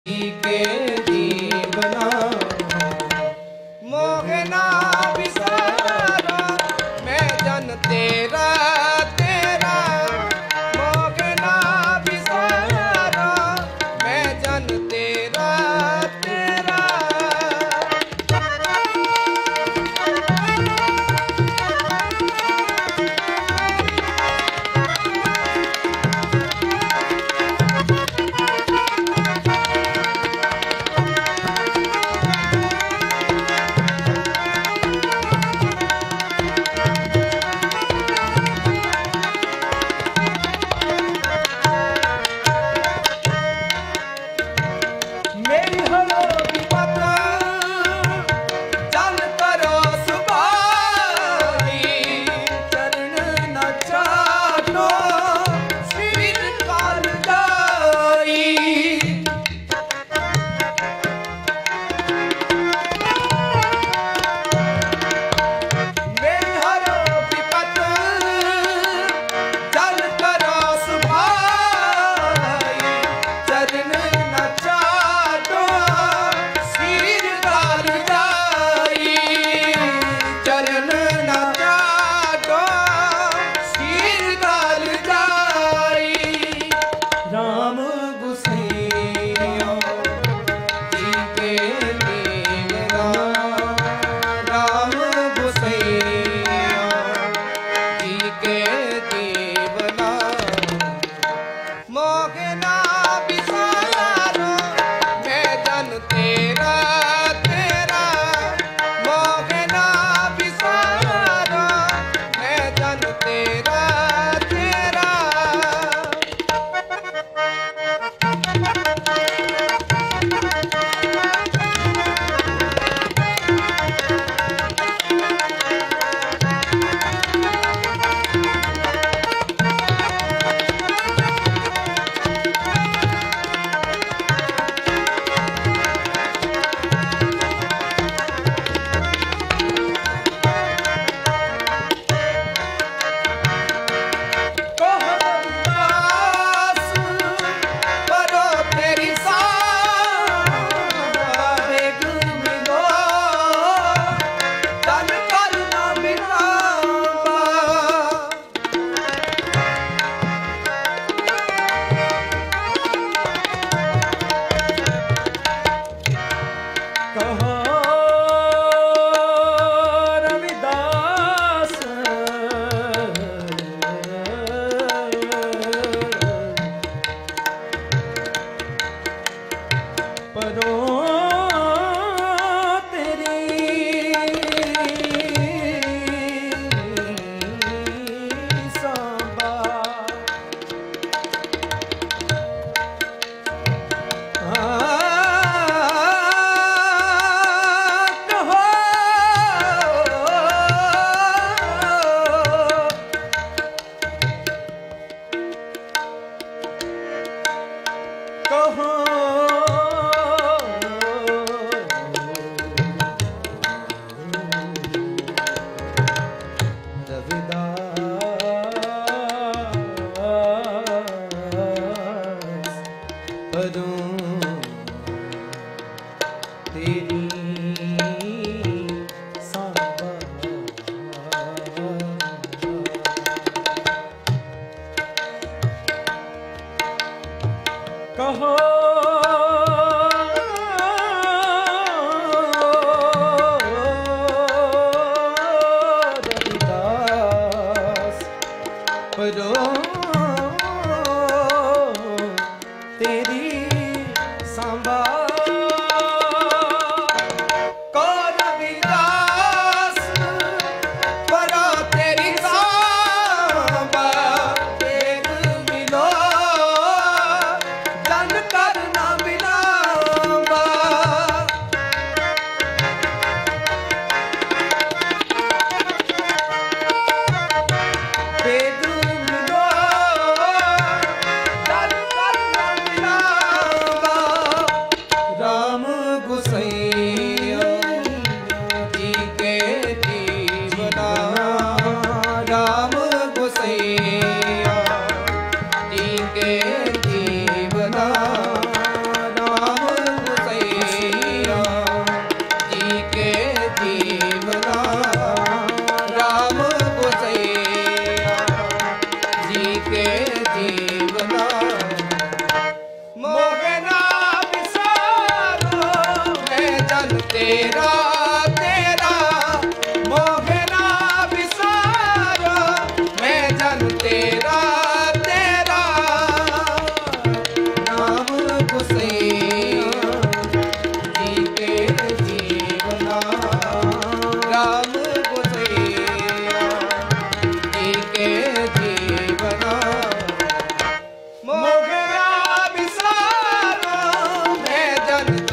के जीवना मोहे ना बिसारा मैं जन तेरा तेरा मोहे ना बिसारा मैं जन तेरा तेरा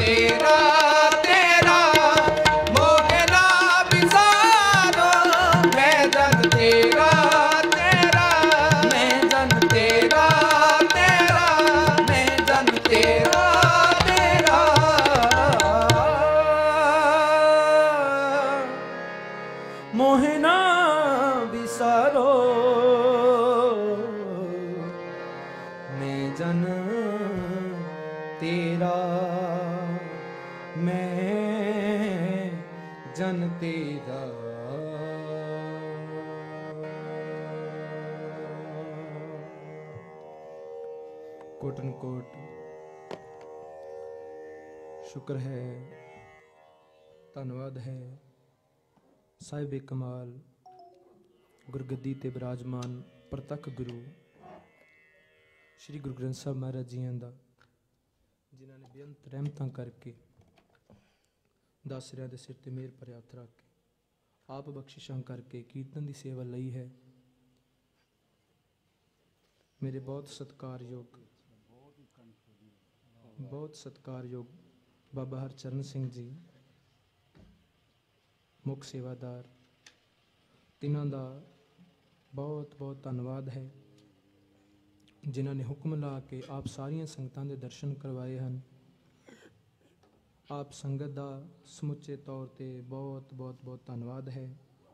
तेरा तेरा मोह ना बिसारो। मैं जन तेरा तेरा मैं जन तेरा तेरा मैं जन तेरा तेरा। मोह ना बिसारो मैं जन तेरा मैं जन तेरा। कोटन कोट शुक्र है, धन्नवाद है ਸਾਹਿਬ ਕਮਾਲ ਗੁਰਗੱਦੀ ਤੇ ਬਿਰਾਜਮਾਨ ਪ੍ਰਤੱਖ ਗੁਰੂ ਸ੍ਰੀ ਗੁਰੂ ਗ੍ਰੰਥ ਸਾਹਿਬ ਮਹਾਰਾਜ ਜੀਆਂ ਦਾ, ਜਿਨ੍ਹਾਂ ਨੇ ਬੇਅੰਤ ਰਹਿਮਤਾਂ ਕਰਕੇ ਦਾਸਰਿਆਂ ਦੇ ਸਿਰ ਤੇ ਮਿਹਰ ਭਰਿਆ ਹੱਥ ਰੱਖ ਕੇ ਆਪ ਬਖਸ਼ਿਸ਼ਾਂ ਕਰਕੇ ਕੀਰਤਨ ਦੀ ਸੇਵਾ ਲਈ ਹੈ। ਮੇਰੇ ਬਹੁਤ ਸਤਿਕਾਰਯੋਗ ਬਾਬਾ ਹਰਚਰਨ ਸਿੰਘ ਜੀ ਮੁੱਖ ਸੇਵਾਦਾਰ, ਤਿਨਾਂ ਦਾ ਬਹੁਤ ਬਹੁਤ ਧੰਨਵਾਦ ਹੈ, ਜਿਨ੍ਹਾਂ ਨੇ ਹੁਕਮ ਲਾ ਕੇ ਆਪ ਸਾਰੀਆਂ ਸੰਗਤਾਂ ਦੇ ਦਰਸ਼ਨ ਕਰਵਾਏ ਹਨ। ਆਪ ਸੰਗਤ ਦਾ ਸਮੁੱਚੇ ਤੌਰ ਤੇ ਬਹੁਤ ਬਹੁਤ ਬਹੁਤ ਧੰਨਵਾਦ ਹੈ।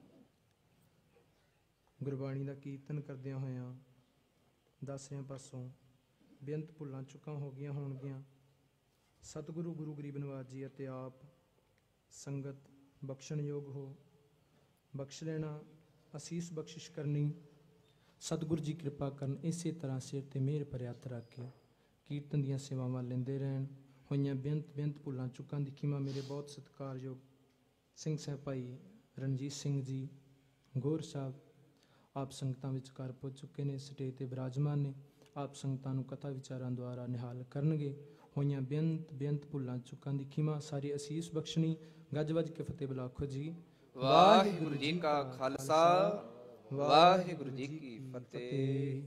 ਗੁਰਬਾਣੀ ਦਾ ਕੀਰਤਨ ਕਰਦਿਆਂ ਹੋਇਆਂ ਦਾਸਿਆਂ ਪਾਸੋਂ ਬੇਅੰਤ ਭੁੱਲਾਂ ਚੁੱਕਾਂ ਹੋ ਗਈਆਂ ਹੋਣਗੀਆਂ। ਸਤਿਗੁਰੂ ਗੁਰੂ ਗਰੀਬ ਨਿਵਾਜ ਜੀ ਅਤੇ ਆਪ ਸੰਗਤ ਬਖਸ਼ਣਯੋਗ ਹੋ, ਬਖਸ਼ ਲੈਣਾ, ਅਸੀਸ ਬਖਸ਼ਿਸ਼ ਕਰਨੀ, ਸਤਿਗੁਰੂ ਜੀ ਕਿਰਪਾ ਕਰਨ। ਇਸੇ ਤਰ੍ਹਾਂ ਸਿਰ ਤੇ ਮਿਹਰ ਭਰਿਆ ਹੱਥ ਰੱਖ ਕੇ ਕੀਰਤਨ ਦੀਆਂ ਸੇਵਾਵਾਂ ਲੈਂਦੇ ਰਹਿਣ। ਹੋਈਆਂ ਬੇਅੰਤ ਭੁੱਲਾਂ ਚੁੱਕਾਂ ਦੀ ਖਿਮਾ ਮੇਰੇ ਬਹੁਤ ਸਤਿਕਾਰਯੋਗ ਸਿੰਘ ਸਾਹਿਬ ਭਾਈ ਰਣਜੀਤ ਸਿੰਘ ਜੀ ਗੌਰ ਸਾਹਿਬ ਆਪ ਸੰਗਤਾਂ ਵਿੱਚ ਘਰ ਪਹੁੰਚ ਚੁੱਕੇ ਨੇ, ਸਟੇਜ ਤੇ ਬਿਰਾਜਮਾਨ ਨੇ। ਆਪ ਸੰਗਤਾਂ ਨੂੰ ਕਥਾ ਵਿਚਾਰਾਂ ਦੁਆਰਾ ਨਿਹਾਲ ਕਰਨਗੇ। ਹੋਈਆਂ ਬੇਅੰਤ ਭੁੱਲਾਂ ਚੁੱਕਾਂ ਦੀ ਖਿਮਾ, ਸਾਰੀ ਅਸੀਸ ਬਖਸ਼ਣੀ। ਗੱਜ ਵੱਜ ਕੇ ਫਤਿਹ ਬੁਲਾ ਆਖੋ ਜੀ। ਵਾਹਿਗੁਰੂ ਜੀ ਕਾ ਖਾਲਸਾ, ਵਾਹਿਗੁਰੂ ਜੀ ਕੀ ਫਤਿਹ।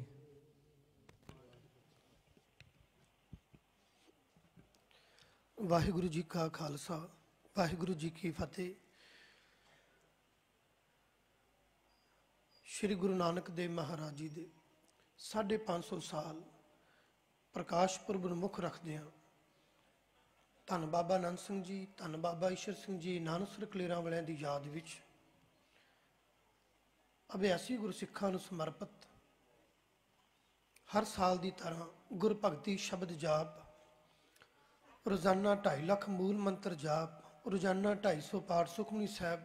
ਵਾਹਿਗੁਰੂ ਜੀ ਕਾ ਖਾਲਸਾ, ਵਾਹਿਗੁਰੂ ਜੀ ਕੀ ਫਤਿਹ। ਸ਼੍ਰੀ ਗੁਰੂ ਨਾਨਕ ਦੇਵ ਮਹਾਰਾਜ ਜੀ ਦੇ 550 ਸਾਲ ਪ੍ਰਕਾਸ਼ ਪੁਰਬ ਨੂੰ ਮੁੱਖ ਰੱਖਦਿਆਂ ਧੰਨ ਬਾਬਾ ਆਨੰਦ ਸਿੰਘ ਜੀ, ਧੰਨ ਬਾਬਾ ਈਸ਼ਰ ਸਿੰਘ ਜੀ ਨਾਨਕਸਰ ਕਲੇਰਾਂ ਵਾਲਿਆਂ ਦੀ ਯਾਦ ਵਿੱਚ 82 ਗੁਰਸਿੱਖਾਂ ਨੂੰ ਸਮਰਪਿਤ ਹਰ ਸਾਲ ਦੀ ਤਰ੍ਹਾਂ ਗੁਰਭਗਤੀ ਸ਼ਬਦ ਜਾਪ, ਰੋਜ਼ਾਨਾ 2.5 ਲੱਖ ਮੂਲ ਮੰਤਰ ਜਾਪ, ਰੋਜ਼ਾਨਾ 250 ਪਾਠ ਸੁਖਮਨੀ ਸਾਹਿਬ,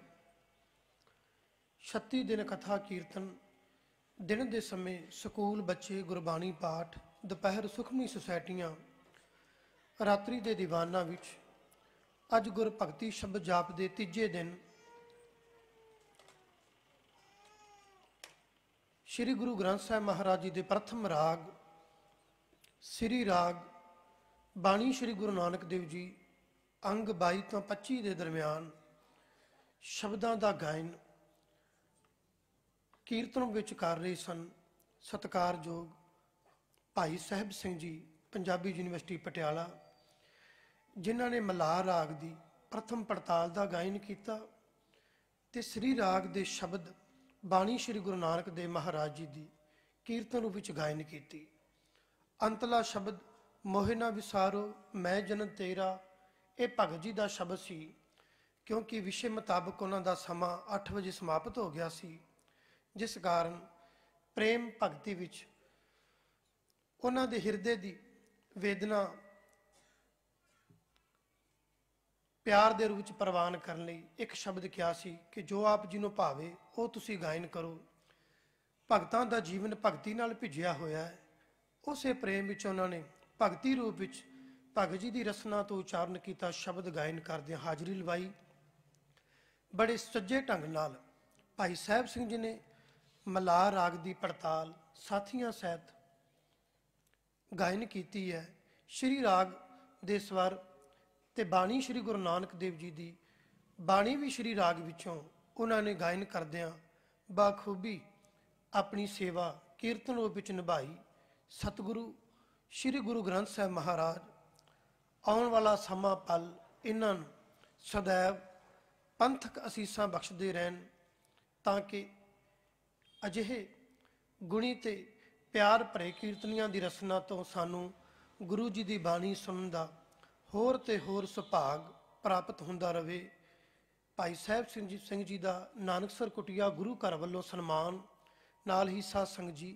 36 ਦਿਨ ਕਥਾ ਕੀਰਤਨ, ਦਿਨ ਦੇ ਸਮੇਂ ਸਕੂਲ ਬੱਚੇ ਗੁਰਬਾਣੀ ਪਾਠ, ਦੁਪਹਿਰ ਸੁਖਮਨੀ ਸੁਸਾਇਟੀਆਂ, ਰਾਤਰੀ ਦੇ ਦੀਵਾਨਾਂ ਵਿੱਚ ਅੱਜ ਗੁਰਭਗਤੀ ਸ਼ਬਦ ਜਾਪ ਦੇ ਤੀਜੇ ਦਿਨ ਸ਼੍ਰੀ ਗੁਰੂ ਗ੍ਰੰਥ ਸਾਹਿਬ ਮਹਾਰਾਜ ਜੀ ਦੇ ਪ੍ਰਥਮ ਰਾਗ ਸ੍ਰੀ ਰਾਗ ਬਾਣੀ ਸ਼੍ਰੀ ਗੁਰੂ ਨਾਨਕ ਦੇਵ ਜੀ ਅੰਗ 22 ਤੋਂ 25 ਦੇ ਦਰਮਿਆਨ ਸ਼ਬਦਾਂ ਦਾ ਗਾਇਨ ਕੀਰਤਨ ਵਿੱਚ ਕਰ ਰਹੇ ਸਨ ਸਤਿਕਾਰਯੋਗ ਭਾਈ ਸਾਹਿਬ ਸਿੰਘ ਜੀ ਪੰਜਾਬੀ ਯੂਨੀਵਰਸਿਟੀ ਪਟਿਆਲਾ, ਜਿਨ੍ਹਾਂ ਨੇ ਮਲਾਰ ਰਾਗ ਦੀ ਪ੍ਰਥਮ ਪੜਤਾਲ ਦਾ ਗਾਇਨ ਕੀਤਾ ਤੇ ਸ੍ਰੀ ਰਾਗ ਦੇ ਸ਼ਬਦ ਬਾਣੀ ਸ਼੍ਰੀ ਗੁਰੂ ਨਾਨਕ ਦੇਵ ਮਹਾਰਾਜ ਜੀ ਦੀ ਕੀਰਤਨ ਰੂਪ ਵਿੱਚ ਗਾਇਨ ਕੀਤੀ। ਅੰਤਲਾ ਸ਼ਬਦ ਮੋਹ ਨਾ ਵਿਸਾਰੋ ਮੈਂ ਜਨ ਤੇਰਾ, ਇਹ ਭਗਤ ਜੀ ਦਾ ਸ਼ਬਦ ਸੀ, ਕਿਉਂਕਿ ਵਿਸ਼ੇ ਮੁਤਾਬਕ ਉਹਨਾਂ ਦਾ ਸਮਾਂ 8 ਵਜੇ ਸਮਾਪਤ ਹੋ ਗਿਆ ਸੀ, ਜਿਸ ਕਾਰਨ ਪ੍ਰੇਮ ਭਗਤੀ ਵਿੱਚ ਉਹਨਾਂ ਦੇ ਹਿਰਦੇ ਦੀ ਵੇਦਨਾ ਪਿਆਰ ਦੇ ਰੂਪ ਵਿੱਚ ਪ੍ਰਵਾਨ ਕਰਨ ਲਈ ਇੱਕ ਸ਼ਬਦ ਕਿਹਾ ਸੀ ਕਿ ਜੋ ਆਪ ਜੀ ਨੂੰ ਭਾਵੇ ਉਹ ਤੁਸੀਂ ਗਾਇਨ ਕਰੋ। ਭਗਤਾਂ ਦਾ ਜੀਵਨ ਭਗਤੀ ਨਾਲ ਭਿੱਜਿਆ ਹੋਇਆ ਹੈ। ਉਸੇ ਪ੍ਰੇਮ ਵਿੱਚ ਉਹਨਾਂ ਨੇ ਭਗਤੀ ਰੂਪ ਵਿੱਚ ਭਗਤ ਜੀ ਦੀ ਰਸਨਾ ਤੋਂ ਉਚਾਰਨ ਕੀਤਾ ਸ਼ਬਦ ਗਾਇਨ ਕਰਦਿਆਂ ਹਾਜ਼ਰੀ ਲਵਾਈ। ਬੜੇ ਸੁਚੱਜੇ ਢੰਗ ਨਾਲ ਭਾਈ ਸਾਹਿਬ ਸਿੰਘ ਜੀ ਨੇ ਮਲਾਰ ਰਾਗ ਦੀ ਪੜਤਾਲ ਸਾਥੀਆਂ ਸਹਿਤ ਗਾਇਨ ਕੀਤੀ ਹੈ। ਸ਼੍ਰੀ ਰਾਗ ਦੇ ਸਵਰ ਤੇ ਬਾਣੀ ਸ਼੍ਰੀ ਗੁਰੂ ਨਾਨਕ ਦੇਵ ਜੀ ਦੀ ਬਾਣੀ ਵੀ ਸ਼੍ਰੀ ਰਾਗ ਵਿੱਚੋਂ ਉਹਨਾਂ ਨੇ ਗਾਇਨ ਕਰਦਿਆਂ ਬਾਖੂਬੀ ਆਪਣੀ ਸੇਵਾ ਕੀਰਤਨ ਰੂਪ ਵਿੱਚ ਨਿਭਾਈ। ਸਤਿਗੁਰੂ ਸ਼੍ਰੀ ਗੁਰੂ ਗ੍ਰੰਥ ਸਾਹਿਬ ਮਹਾਰਾਜ ਆਉਣ ਵਾਲਾ ਸਮਾਂ ਪਲ ਇਹਨਾਂ ਨੂੰ ਸदैव ਪੰਥਕ ਅਸੀਸਾਂ ਬਖਸ਼ਦੇ ਰਹਿਣ, ਤਾਂ ਕਿ ਅਜਿਹੇ ਗੁਣੀ ਤੇ ਪਿਆਰ ਭਰੇ ਕੀਰਤਨੀਆਂ ਦੀ ਰਸਨਾ ਤੋਂ ਸਾਨੂੰ ਗੁਰੂ ਜੀ ਦੀ ਬਾਣੀ ਸੁਣਨ ਦਾ ਹੋਰ ਤੇ ਹੋਰ ਸੁਭਾਗ ਪ੍ਰਾਪਤ ਹੁੰਦਾ ਰਹੇ। ਭਾਈ ਸਾਹਿਬ ਸਿੰਘ ਜੀ ਦਾ ਨਾਨਕਸਰ ਕੁਟੀਆ ਗੁਰੂ ਘਰ ਵੱਲੋਂ ਸਨਮਾਨ, ਨਾਲ ਹੀ ਸਾਧ ਸੰਗਤ ਜੀ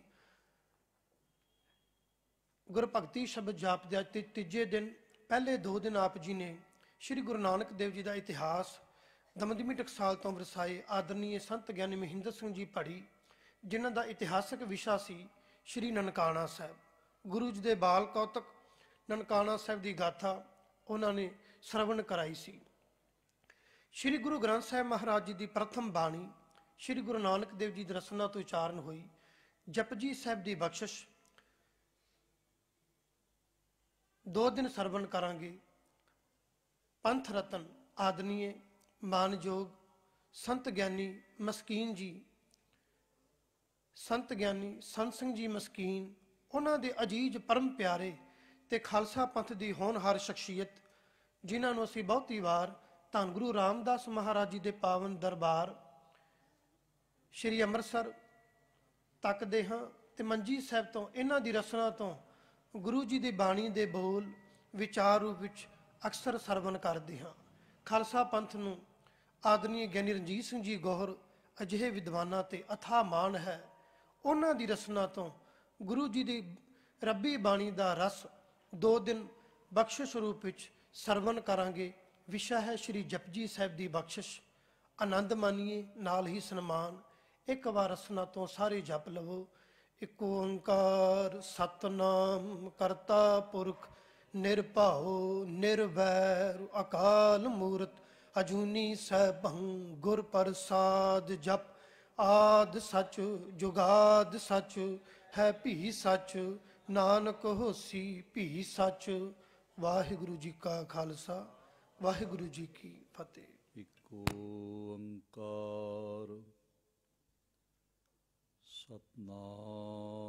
ਗੁਰਭਗਤੀ ਸ਼ਬਦ ਜਾਪਦੇ ਅੱਜ ਤੀਜੇ ਦਿਨ ਪਹਿਲੇ 2 ਦਿਨ ਆਪ ਜੀ ਨੇ ਸ੍ਰੀ ਗੁਰੂ ਨਾਨਕ ਦੇਵ ਜੀ ਦਾ ਇਤਿਹਾਸ ਦਮਦਮੀ ਟਕਸਾਲ ਤੋਂ ਵਰਸਾਏ ਆਦਰਨੀਏ ਸੰਤ ਗਿਆਨੀ ਮਹਿੰਦਰ ਸਿੰਘ ਜੀ ਪੜ੍ਹੀ, ਜਿਨ੍ਹਾਂ ਦਾ ਇਤਿਹਾਸਕ ਵਿਸ਼ਾ ਸੀ ਸ੍ਰੀ ਨਨਕਾਣਾ ਸਾਹਿਬ। ਗੁਰੂ ਜੀ ਦੇ ਬਾਲ ਕੌਤਕ ਨਨਕਾਣਾ ਸਾਹਿਬ ਦੀ ਗਾਥਾ ਉਹਨਾਂ ਨੇ ਸਰਵਣ ਕਰਾਈ ਸੀ। ਸ੍ਰੀ ਗੁਰੂ ਗ੍ਰੰਥ ਸਾਹਿਬ ਮਹਾਰਾਜ ਜੀ ਦੀ ਪ੍ਰਥਮ ਬਾਣੀ ਸ੍ਰੀ ਗੁਰੂ ਨਾਨਕ ਦੇਵ ਜੀ ਦੀ ਰਸਨਾ ਤੋਂ ਉਚਾਰਨ ਹੋਈ। ਜਪਜੀ ਸਾਹਿਬ ਦੀ ਬਖਸ਼ਿਸ਼ 2 ਦਿਨ ਸਰਵਣ ਕਰਾਂਗੇ। ਪੰਥ ਰਤਨ ਆਦਰਨੀਏ ਮਾਨਯੋਗ ਸੰਤ ਗਿਆਨੀ ਮਸਕੀਨ ਜੀ, ਸੰਤ ਗਿਆਨੀ ਸੰਤ ਸਿੰਘ ਜੀ ਮਸਕੀਨ, ਉਹਨਾਂ ਦੇ ਅਜੀਜ਼ ਪਰਮ ਪਿਆਰੇ ਤੇ ਖਾਲਸਾ ਪੰਥ ਦੀ ਹੋਣਹਾਰ ਸ਼ਖਸੀਅਤ, ਜਿਨ੍ਹਾਂ ਨੂੰ ਅਸੀਂ ਬਹੁਤੀ ਵਾਰ ਧੰਨ ਗੁਰੂ ਰਾਮਦਾਸ ਮਹਾਰਾਜ ਜੀ ਦੇ ਪਾਵਨ ਦਰਬਾਰ ਸ਼੍ਰੀ ਅੰਮ੍ਰਿਤਸਰ ਤੱਕਦੇ ਹਾਂ, ਤੇ ਮੰਜੀ ਸਾਹਿਬ ਤੋਂ ਇਹਨਾਂ ਦੀ ਰਸਨਾ ਤੋਂ ਗੁਰੂ ਜੀ ਦੀ ਬਾਣੀ ਦੇ ਬੋਲ ਵਿਚਾਰ ਰੂਪ ਵਿੱਚ ਅਕਸਰ ਸਰਵਣ ਕਰਦੇ ਹਾਂ। ਖਾਲਸਾ ਪੰਥ ਨੂੰ ਆਦਰਨੀਏ ਗਿਆਨੀ ਰਣਜੀਤ ਸਿੰਘ ਜੀ ਗੋਹਰ ਅਜਿਹੇ ਵਿਦਵਾਨਾਂ ਤੇ ਅਥਾਹ ਮਾਣ ਹੈ। ਉਹਨਾਂ ਦੀ ਰਸਨਾ ਤੋਂ ਗੁਰੂ ਜੀ ਦੀ ਰੱਬੀ ਬਾਣੀ ਦਾ ਰਸ 2 ਦਿਨ ਬਖਸ਼ਿਸ਼ ਰੂਪ ਵਿੱਚ ਸਰਵਣ ਕਰਾਂਗੇ। ਵਿਸ਼ਾ ਹੈ ਸ੍ਰੀ ਜਪਜੀ ਸਾਹਿਬ ਦੀ ਬਖਸ਼ਿਸ਼। ਆਨੰਦ ਮਾਨੀਏ, ਨਾਲ ਹੀ ਸਨਮਾਨ। ਇੱਕ ਵਾਰ ਰਸਨਾ ਤੋਂ ਸਾਰੇ ਜਪ ਲਵੋ। ਇੱਕ ਓੰਕਾਰ ਸਤਨਾਮ ਕਰਤਾ ਪੁਰਖ ਨਿਰਭਉ ਨਿਰਵੈਰ ਅਕਾਲ ਮੂਰਤ ਅਜੂਨੀ ਸੈਭੰ ਗੁਰ ਪ੍ਰਸਾਦ। ਜਪ ਆਦ ਸਚ ਜੁਗਾਦ ਸਚ ਹੈ ਭੀ ਸਚ, ਨਾਨਕ ਹੋਸੀ ਭੀ ਸਚ। ਵਾਹਿਗੁਰੂ ਜੀ ਕਾ ਖਾਲਸਾ, ਵਾਹਿਗੁਰੂ ਜੀ ਕੀ ਫਤਿਹ। ਇੱਕ ਓੰਕਾਰ ਸਤਨਾਮ